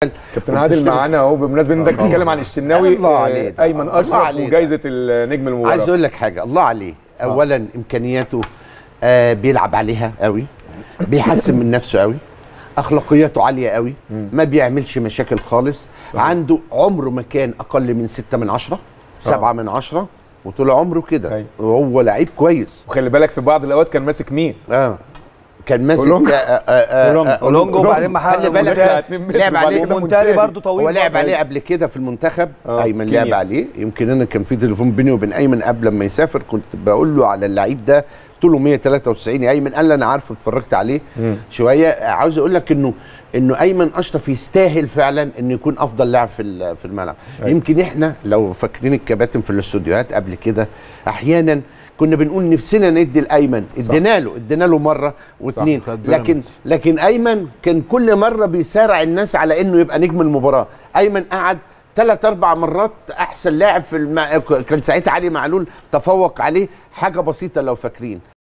كابتن عادل معانا اهو، بمناسبه انك بتتكلم عن الشناوي. الله عليه ايمن اشرف وجائزه النجم المباراه. عايز اقول لك حاجه، الله عليه. اولا امكانياته بيلعب عليها قوي، بيحسن من نفسه قوي، اخلاقياته عاليه قوي، ما بيعملش مشاكل خالص. صحيح. عنده عمره ما كان اقل من 6 من 10 7 من 10 وطول عمره كده. وهو لعيب كويس. وخلي بالك في بعض الاوقات كان ماسك مين؟ كان ماسك اولونجو، وبعدين خلي بالك لعب عليه مونتاري برضه طويل، هو لعب عليه قبل كده في المنتخب. ايمن لعب عليه. يمكن انا كان في تليفون بيني وبين ايمن قبل ما يسافر، كنت بقول له على اللعيب ده طوله 193. يا ايمن قال لي انا عارفه، اتفرجت عليه شويه. عاوز اقول لك انه ايمن اشرف يستاهل فعلا انه يكون افضل لاعب في الملعب. يمكن احنا لو فاكرين الكباتن في الاستوديوهات قبل كده احيانا كنا بنقول نفسنا ندي لايمن، ادينا له مره واثنين، لكن ايمن كان كل مره بيسارع الناس على انه يبقى نجم المباراه. ايمن قعد 3 4 مرات احسن لاعب كان ساعتها علي معلول تفوق عليه حاجه بسيطه لو فاكرين.